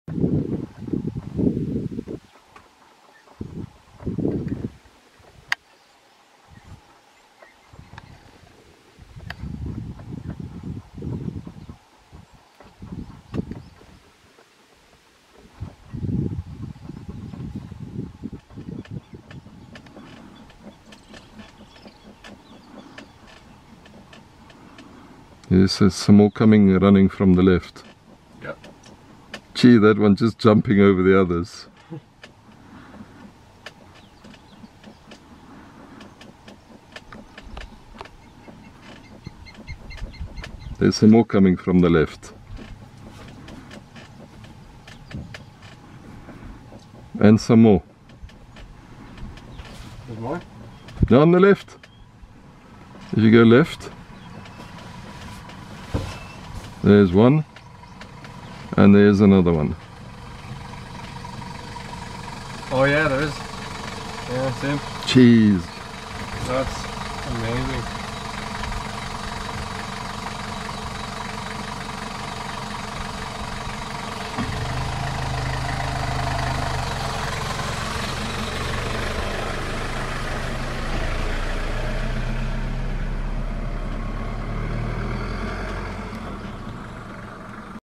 Yes, there's some more coming running from the left. Yeah. Gee, that one just jumping over the others. There's some more coming from the left. And some more. There's more? No, on the left. If you go left, there's one, and there's another one. Oh yeah, there is. Yeah, same. Jeez. That's amazing.